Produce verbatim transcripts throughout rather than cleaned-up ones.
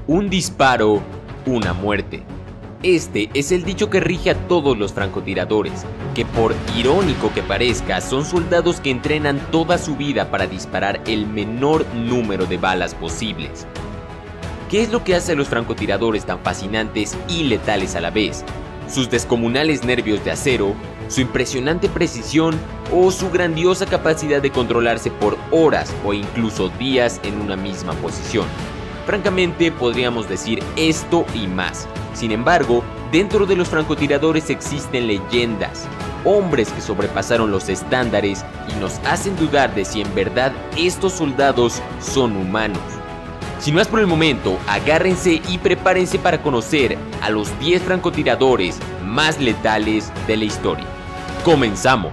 Un disparo, una muerte. Este es el dicho que rige a todos los francotiradores, que por irónico que parezca, son soldados que entrenan toda su vida para disparar el menor número de balas posibles. ¿Qué es lo que hace a los francotiradores tan fascinantes y letales a la vez? ¿Sus descomunales nervios de acero, su impresionante precisión o su grandiosa capacidad de controlarse por horas o incluso días en una misma posición? Francamente, podríamos decir esto y más. Sin embargo, dentro de los francotiradores existen leyendas, hombres que sobrepasaron los estándares y nos hacen dudar de si en verdad estos soldados son humanos. Sin más por el momento, agárrense y prepárense para conocer a los diez francotiradores más letales de la historia. ¡Comenzamos!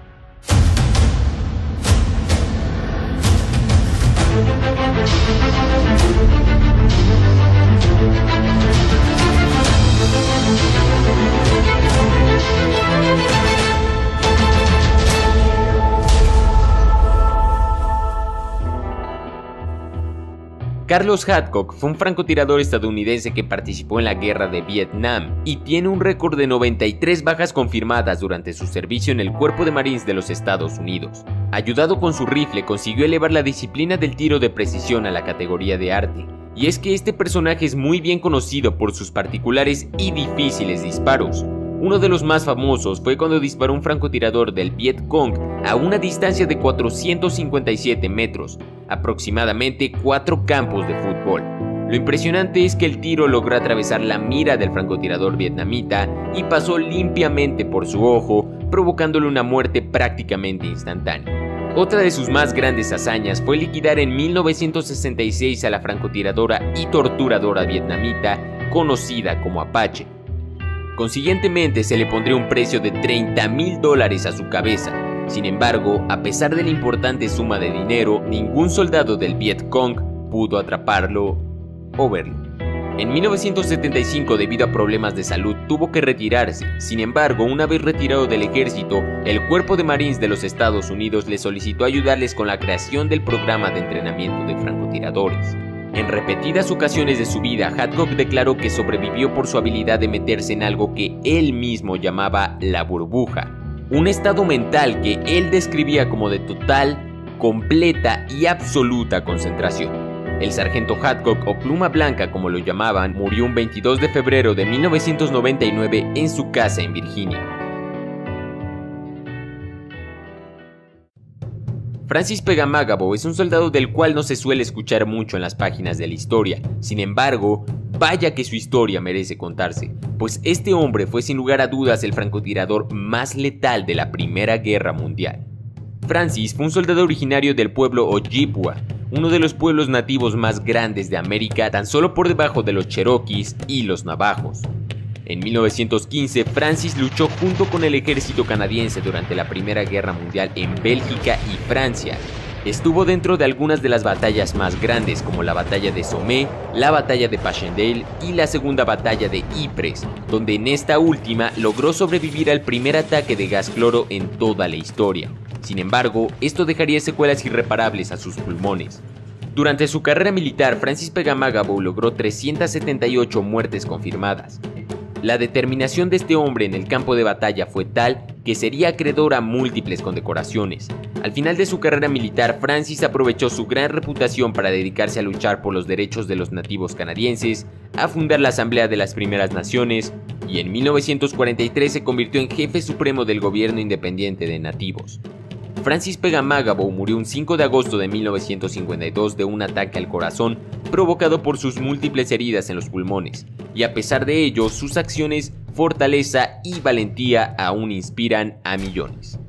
Carlos Hadcock fue un francotirador estadounidense que participó en la guerra de Vietnam y tiene un récord de noventa y tres bajas confirmadas durante su servicio en el Cuerpo de Marines de los Estados Unidos. Ayudado con su rifle, consiguió elevar la disciplina del tiro de precisión a la categoría de arte. Y es que este personaje es muy bien conocido por sus particulares y difíciles disparos. Uno de los más famosos fue cuando disparó un francotirador del Viet Cong a una distancia de cuatrocientos cincuenta y siete metros, aproximadamente cuatro campos de fútbol. Lo impresionante es que el tiro logró atravesar la mira del francotirador vietnamita y pasó limpiamente por su ojo, provocándole una muerte prácticamente instantánea. Otra de sus más grandes hazañas fue liquidar en mil novecientos sesenta y seis a la francotiradora y torturadora vietnamita conocida como Apache. Consiguientemente se le pondría un precio de treinta mil dólares a su cabeza. Sin embargo, a pesar de la importante suma de dinero, ningún soldado del Viet Cong pudo atraparlo o verlo. En mil novecientos setenta y cinco, debido a problemas de salud, tuvo que retirarse. Sin embargo, una vez retirado del ejército, el Cuerpo de Marines de los Estados Unidos le solicitó ayudarles con la creación del programa de entrenamiento de francotiradores. En repetidas ocasiones de su vida, Hadcock declaró que sobrevivió por su habilidad de meterse en algo que él mismo llamaba la burbuja, un estado mental que él describía como de total, completa y absoluta concentración. El sargento Hadcock, o Pluma Blanca como lo llamaban, murió un veintidós de febrero de mil novecientos noventa y nueve en su casa en Virginia. Francis Pegamagabo es un soldado del cual no se suele escuchar mucho en las páginas de la historia. Sin embargo, vaya que su historia merece contarse, pues este hombre fue sin lugar a dudas el francotirador más letal de la Primera Guerra Mundial. Francis fue un soldado originario del pueblo Ojibwa, uno de los pueblos nativos más grandes de América, tan solo por debajo de los cherokees y los navajos. En mil novecientos quince, Francis luchó junto con el ejército canadiense durante la Primera Guerra Mundial en Bélgica y Francia. Estuvo dentro de algunas de las batallas más grandes, como la batalla de Somme, la batalla de Passchendaele y la segunda batalla de Ypres, donde en esta última logró sobrevivir al primer ataque de gas cloro en toda la historia. Sin embargo, esto dejaría secuelas irreparables a sus pulmones. Durante su carrera militar, Francis Pegamagabo logró trescientas setenta y ocho muertes confirmadas. La determinación de este hombre en el campo de batalla fue tal que sería acreedor a múltiples condecoraciones. Al final de su carrera militar, Francis aprovechó su gran reputación para dedicarse a luchar por los derechos de los nativos canadienses, a fundar la Asamblea de las Primeras Naciones y en mil novecientos cuarenta y tres se convirtió en jefe supremo del gobierno independiente de nativos. Francis Pegamagabo murió un cinco de agosto de mil novecientos cincuenta y dos de un ataque al corazón provocado por sus múltiples heridas en los pulmones, y a pesar de ello, sus acciones, fortaleza y valentía aún inspiran a millones.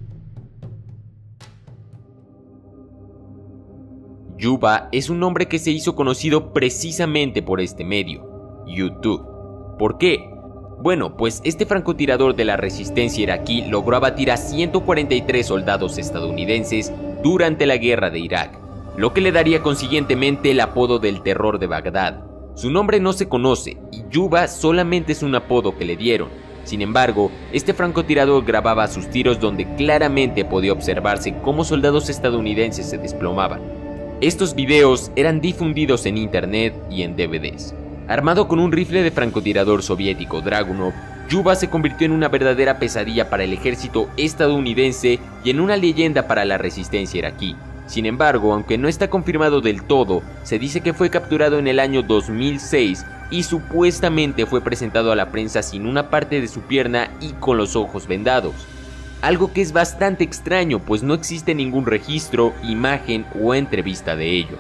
Yuba es un nombre que se hizo conocido precisamente por este medio, YouTube. ¿Por qué? Bueno, pues este francotirador de la resistencia iraquí logró abatir a ciento cuarenta y tres soldados estadounidenses durante la guerra de Irak, lo que le daría consiguientemente el apodo del terror de Bagdad. Su nombre no se conoce y Yuba solamente es un apodo que le dieron. Sin embargo, este francotirador grababa sus tiros donde claramente podía observarse cómo soldados estadounidenses se desplomaban. Estos videos eran difundidos en internet y en D V Ds. Armado con un rifle de francotirador soviético Dragunov, Yuba se convirtió en una verdadera pesadilla para el ejército estadounidense y en una leyenda para la resistencia iraquí. Sin embargo, aunque no está confirmado del todo, se dice que fue capturado en el año dos mil seis y supuestamente fue presentado a la prensa sin una parte de su pierna y con los ojos vendados. Algo que es bastante extraño, pues no existe ningún registro, imagen o entrevista de ello.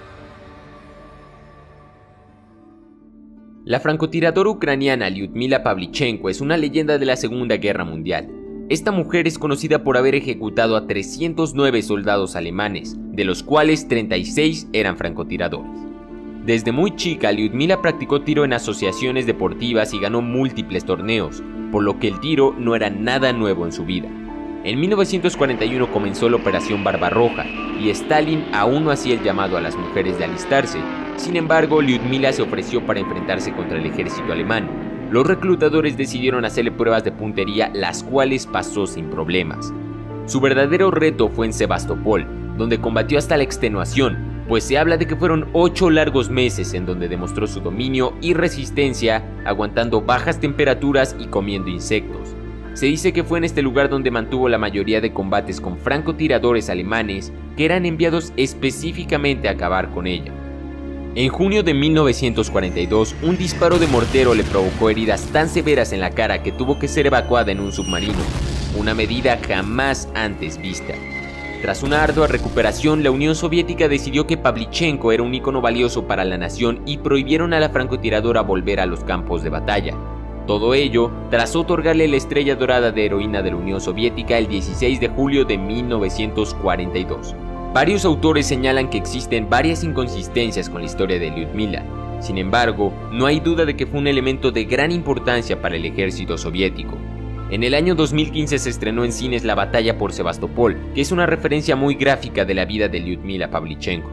La francotiradora ucraniana Lyudmila Pavlichenko es una leyenda de la Segunda Guerra Mundial. Esta mujer es conocida por haber ejecutado a trescientos nueve soldados alemanes, de los cuales treinta y seis eran francotiradores. Desde muy chica, Lyudmila practicó tiro en asociaciones deportivas y ganó múltiples torneos, por lo que el tiro no era nada nuevo en su vida. En mil novecientos cuarenta y uno comenzó la Operación Barbarroja, y Stalin aún no hacía el llamado a las mujeres de alistarse. Sin embargo, Lyudmila se ofreció para enfrentarse contra el ejército alemán. Los reclutadores decidieron hacerle pruebas de puntería, las cuales pasó sin problemas. Su verdadero reto fue en Sebastopol, donde combatió hasta la extenuación, pues se habla de que fueron ocho largos meses en donde demostró su dominio y resistencia, aguantando bajas temperaturas y comiendo insectos. Se dice que fue en este lugar donde mantuvo la mayoría de combates con francotiradores alemanes que eran enviados específicamente a acabar con ella. En junio de mil novecientos cuarenta y dos, un disparo de mortero le provocó heridas tan severas en la cara que tuvo que ser evacuada en un submarino, una medida jamás antes vista. Tras una ardua recuperación, la Unión Soviética decidió que Pavlichenko era un ícono valioso para la nación y prohibieron a la francotiradora volver a los campos de batalla. Todo ello tras otorgarle la estrella dorada de heroína de la Unión Soviética el dieciséis de julio de mil novecientos cuarenta y dos. Varios autores señalan que existen varias inconsistencias con la historia de Lyudmila. Sin embargo, no hay duda de que fue un elemento de gran importancia para el ejército soviético. En el año dos mil quince se estrenó en cines La batalla por Sebastopol, que es una referencia muy gráfica de la vida de Lyudmila Pavlichenko.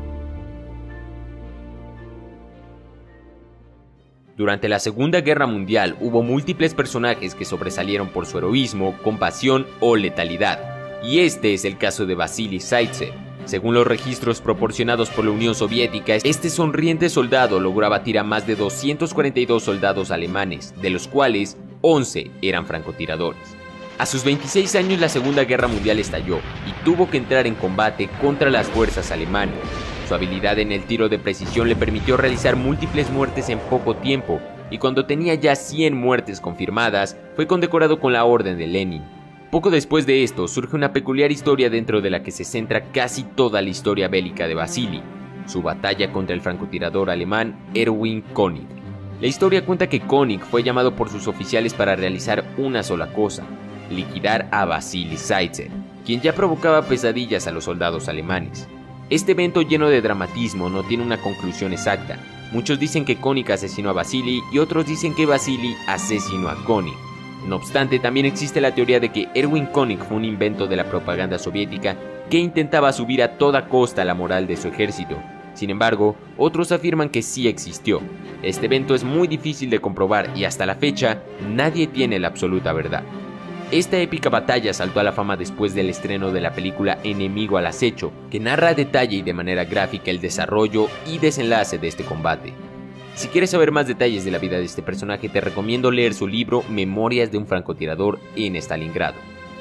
Durante la Segunda Guerra Mundial hubo múltiples personajes que sobresalieron por su heroísmo, compasión o letalidad, y este es el caso de Vasily Zaitsev. Según los registros proporcionados por la Unión Soviética, este sonriente soldado logró abatir a más de doscientos cuarenta y dos soldados alemanes, de los cuales once eran francotiradores. A sus veintiséis años la Segunda Guerra Mundial estalló y tuvo que entrar en combate contra las fuerzas alemanas. Su habilidad en el tiro de precisión le permitió realizar múltiples muertes en poco tiempo, y cuando tenía ya cien muertes confirmadas, fue condecorado con la Orden de Lenin. Poco después de esto, surge una peculiar historia dentro de la que se centra casi toda la historia bélica de Vasily, su batalla contra el francotirador alemán Erwin König. La historia cuenta que König fue llamado por sus oficiales para realizar una sola cosa: liquidar a Vasily Zaitsev, quien ya provocaba pesadillas a los soldados alemanes. Este evento lleno de dramatismo no tiene una conclusión exacta. Muchos dicen que König asesinó a Vasily y otros dicen que Vasily asesinó a König. No obstante, también existe la teoría de que Erwin König fue un invento de la propaganda soviética que intentaba subir a toda costa la moral de su ejército. Sin embargo, otros afirman que sí existió. Este evento es muy difícil de comprobar y hasta la fecha nadie tiene la absoluta verdad. Esta épica batalla saltó a la fama después del estreno de la película Enemigo al acecho, que narra a detalle y de manera gráfica el desarrollo y desenlace de este combate. Si quieres saber más detalles de la vida de este personaje, te recomiendo leer su libro Memorias de un francotirador en Stalingrado.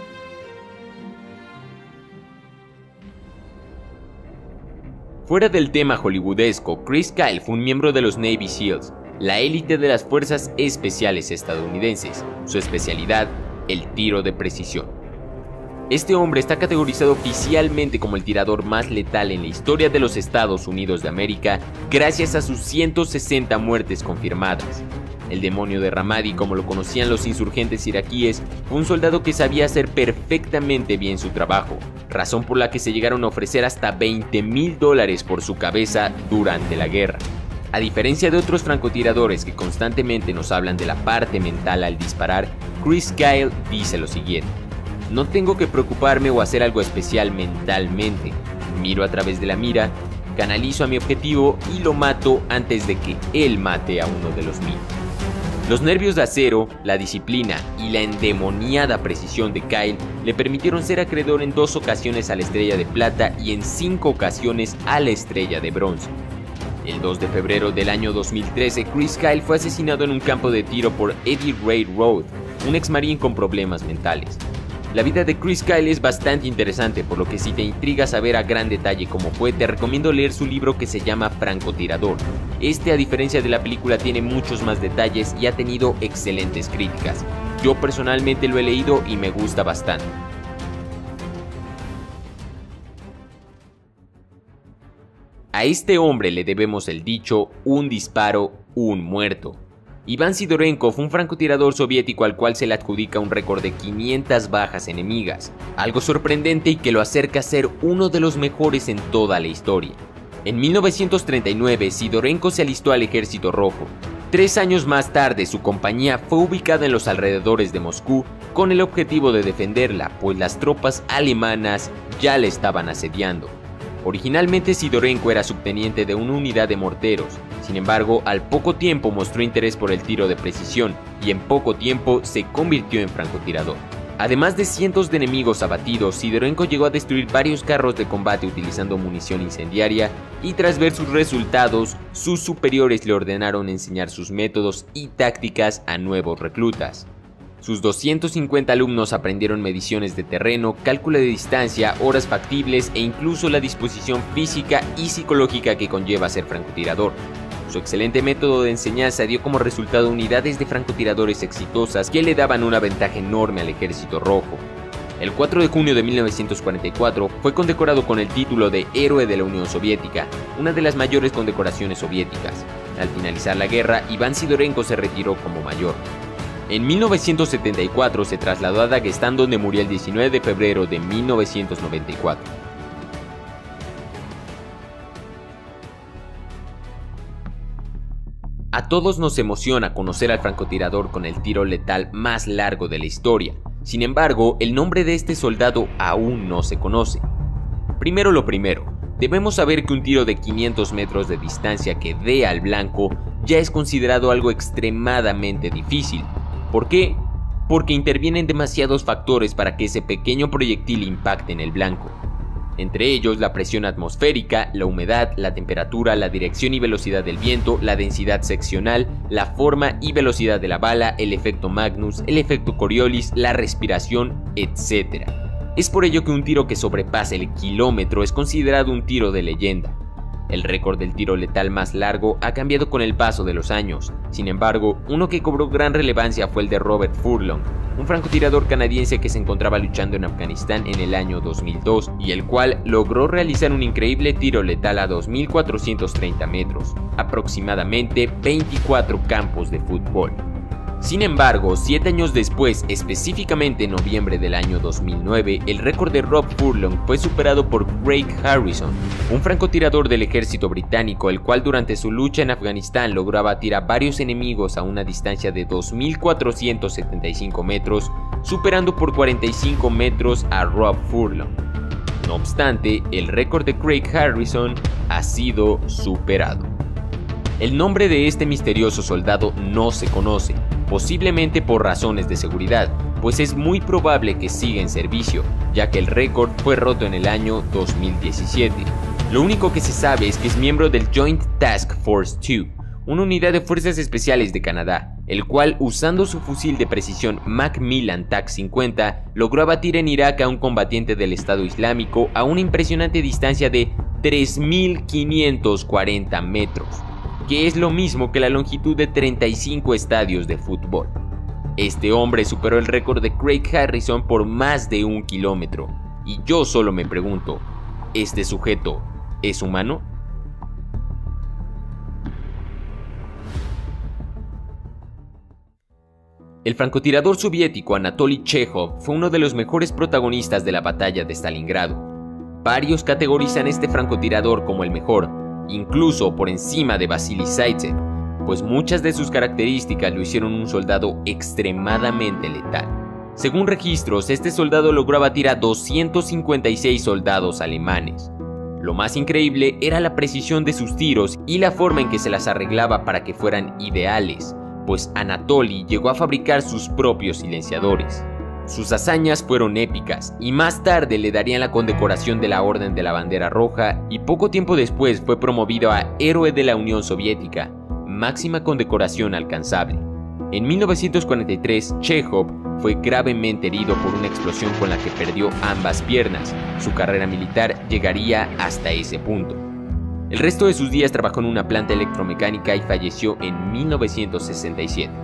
Fuera del tema hollywoodesco, Chris Kyle fue un miembro de los Navy SEALs, la élite de las fuerzas especiales estadounidenses. Su especialidad, el tiro de precisión. Este hombre está categorizado oficialmente como el tirador más letal en la historia de los Estados Unidos de América gracias a sus ciento sesenta muertes confirmadas. El demonio de Ramadi, como lo conocían los insurgentes iraquíes, fue un soldado que sabía hacer perfectamente bien su trabajo, razón por la que se llegaron a ofrecer hasta veinte mil dólares por su cabeza durante la guerra. A diferencia de otros francotiradores que constantemente nos hablan de la parte mental al disparar, Chris Kyle dice lo siguiente: no tengo que preocuparme o hacer algo especial mentalmente. Miro a través de la mira, canalizo a mi objetivo y lo mato antes de que él mate a uno de los míos. Los nervios de acero, la disciplina y la endemoniada precisión de Kyle le permitieron ser acreedor en dos ocasiones a la estrella de plata y en cinco ocasiones a la estrella de bronce. El dos de febrero del año dos mil trece, Chris Kyle fue asesinado en un campo de tiro por Eddie Ray Roth, un ex-marín con problemas mentales. La vida de Chris Kyle es bastante interesante, por lo que si te intriga saber a gran detalle cómo fue, te recomiendo leer su libro que se llama Francotirador. Este, a diferencia de la película, tiene muchos más detalles y ha tenido excelentes críticas. Yo personalmente lo he leído y me gusta bastante. A este hombre le debemos el dicho, un disparo, un muerto. Iván Sidorenko fue un francotirador soviético al cual se le adjudica un récord de quinientas bajas enemigas, algo sorprendente y que lo acerca a ser uno de los mejores en toda la historia. En mil novecientos treinta y nueve, Sidorenko se alistó al Ejército Rojo. Tres años más tarde, su compañía fue ubicada en los alrededores de Moscú con el objetivo de defenderla, pues las tropas alemanas ya la estaban asediando. Originalmente Sidorenko era subteniente de una unidad de morteros, sin embargo al poco tiempo mostró interés por el tiro de precisión y en poco tiempo se convirtió en francotirador. Además de cientos de enemigos abatidos, Sidorenko llegó a destruir varios carros de combate utilizando munición incendiaria y tras ver sus resultados, sus superiores le ordenaron enseñar sus métodos y tácticas a nuevos reclutas. Sus doscientos cincuenta alumnos aprendieron mediciones de terreno, cálculo de distancia, horas factibles e incluso la disposición física y psicológica que conlleva ser francotirador. Su excelente método de enseñanza dio como resultado unidades de francotiradores exitosas que le daban una ventaja enorme al Ejército Rojo. El cuatro de junio de mil novecientos cuarenta y cuatro fue condecorado con el título de Héroe de la Unión Soviética, una de las mayores condecoraciones soviéticas. Al finalizar la guerra, Iván Sidorenko se retiró como mayor. En mil novecientos setenta y cuatro se trasladó a Daguestán, donde murió el diecinueve de febrero de mil novecientos noventa y cuatro. A todos nos emociona conocer al francotirador con el tiro letal más largo de la historia. Sin embargo, el nombre de este soldado aún no se conoce. Primero lo primero, debemos saber que un tiro de quinientos metros de distancia que dé al blanco ya es considerado algo extremadamente difícil. ¿Por qué? Porque intervienen demasiados factores para que ese pequeño proyectil impacte en el blanco. Entre ellos la presión atmosférica, la humedad, la temperatura, la dirección y velocidad del viento, la densidad seccional, la forma y velocidad de la bala, el efecto Magnus, el efecto Coriolis, la respiración, etcétera. Es por ello que un tiro que sobrepase el kilómetro es considerado un tiro de leyenda. El récord del tiro letal más largo ha cambiado con el paso de los años. Sin embargo, uno que cobró gran relevancia fue el de Robert Furlong, un francotirador canadiense que se encontraba luchando en Afganistán en el año dos mil dos y el cual logró realizar un increíble tiro letal a dos mil cuatrocientos treinta metros, aproximadamente veinticuatro campos de fútbol. Sin embargo, siete años después, específicamente en noviembre del año dos mil nueve, el récord de Rob Furlong fue superado por Craig Harrison, un francotirador del ejército británico, el cual durante su lucha en Afganistán logró abatir a varios enemigos a una distancia de dos mil cuatrocientos setenta y cinco metros, superando por cuarenta y cinco metros a Rob Furlong. No obstante, el récord de Craig Harrison ha sido superado. El nombre de este misterioso soldado no se conoce, posiblemente por razones de seguridad, pues es muy probable que siga en servicio, ya que el récord fue roto en el año dos mil diecisiete. Lo único que se sabe es que es miembro del Joint Task Force dos, una unidad de fuerzas especiales de Canadá, el cual, usando su fusil de precisión Macmillan TAC cincuenta, logró abatir en Irak a un combatiente del Estado Islámico a una impresionante distancia de tres mil quinientos cuarenta metros. Que es lo mismo que la longitud de treinta y cinco estadios de fútbol. Este hombre superó el récord de Craig Harrison por más de un kilómetro, y yo solo me pregunto, ¿este sujeto es humano? El francotirador soviético Anatoly Chekhov fue uno de los mejores protagonistas de la batalla de Stalingrado. Varios categorizan este francotirador como el mejor, incluso por encima de Vasily Zaitsev, pues muchas de sus características lo hicieron un soldado extremadamente letal. Según registros, este soldado logró abatir a doscientos cincuenta y seis soldados alemanes. Lo más increíble era la precisión de sus tiros y la forma en que se las arreglaba para que fueran ideales, pues Anatoly llegó a fabricar sus propios silenciadores. Sus hazañas fueron épicas y más tarde le darían la condecoración de la Orden de la Bandera Roja y poco tiempo después fue promovido a Héroe de la Unión Soviética, máxima condecoración alcanzable. En mil novecientos cuarenta y tres, Chejov fue gravemente herido por una explosión con la que perdió ambas piernas. Su carrera militar llegaría hasta ese punto. El resto de sus días trabajó en una planta electromecánica y falleció en mil novecientos sesenta y siete.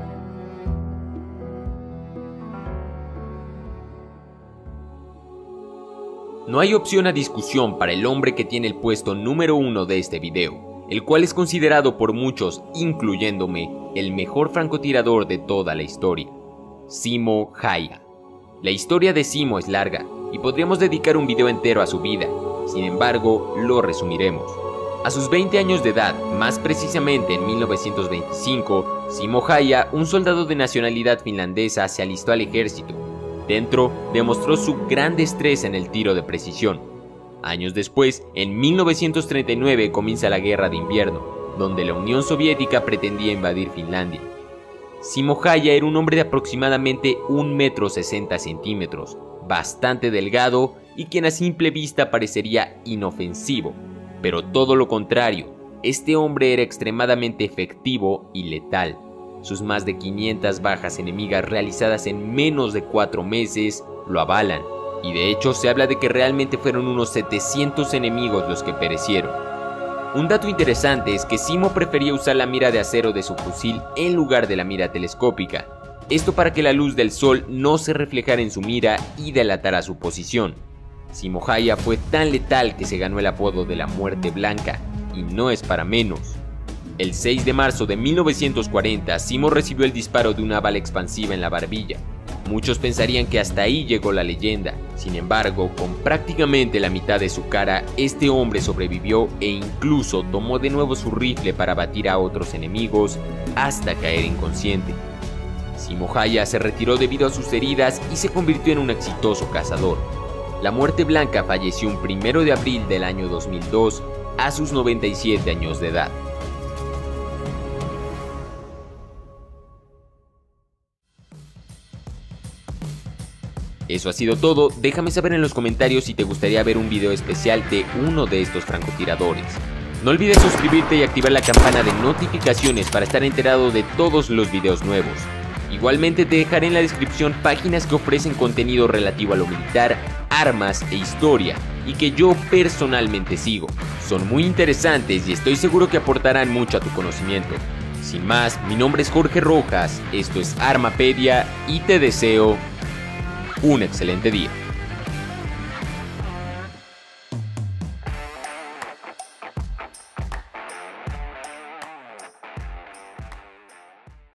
No hay opción a discusión para el hombre que tiene el puesto número uno de este video, el cual es considerado por muchos, incluyéndome, el mejor francotirador de toda la historia, Simo Haya. La historia de Simo es larga y podríamos dedicar un video entero a su vida, sin embargo, lo resumiremos. A sus veinte años de edad, más precisamente en mil novecientos veinticinco, Simo Haya, un soldado de nacionalidad finlandesa, se alistó al ejército. Dentro, demostró su gran destreza en el tiro de precisión. Años después, en mil novecientos treinta y nueve, comienza la Guerra de Invierno, donde la Unión Soviética pretendía invadir Finlandia. Simo Haya era un hombre de aproximadamente un metro sesenta centímetros, bastante delgado y quien a simple vista parecería inofensivo, pero todo lo contrario, este hombre era extremadamente efectivo y letal. Sus más de quinientas bajas enemigas realizadas en menos de cuatro meses lo avalan, y de hecho se habla de que realmente fueron unos setecientos enemigos los que perecieron. Un dato interesante es que Simo prefería usar la mira de acero de su fusil en lugar de la mira telescópica, esto para que la luz del sol no se reflejara en su mira y delatara su posición. Simo Haya fue tan letal que se ganó el apodo de la Muerte Blanca, y no es para menos. El seis de marzo de mil novecientos cuarenta, Simo recibió el disparo de una bala expansiva en la barbilla. Muchos pensarían que hasta ahí llegó la leyenda, sin embargo, con prácticamente la mitad de su cara, este hombre sobrevivió e incluso tomó de nuevo su rifle para batir a otros enemigos hasta caer inconsciente. Simo Haya se retiró debido a sus heridas y se convirtió en un exitoso cazador. La Muerte Blanca falleció un primero de abril del año dos mil dos a sus noventa y siete años de edad. Eso ha sido todo, déjame saber en los comentarios si te gustaría ver un video especial de uno de estos francotiradores. No olvides suscribirte y activar la campana de notificaciones para estar enterado de todos los videos nuevos. Igualmente te dejaré en la descripción páginas que ofrecen contenido relativo a lo militar, armas e historia, y que yo personalmente sigo. Son muy interesantes y estoy seguro que aportarán mucho a tu conocimiento. Sin más, mi nombre es Jorge Rojas, esto es Armapedia y te deseo un excelente día.